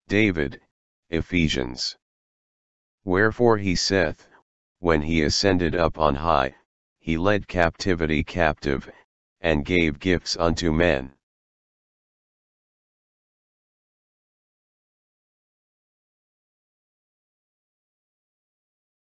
David, Ephesians. Wherefore he saith, when he ascended up on high, he led captivity captive, and gave gifts unto men.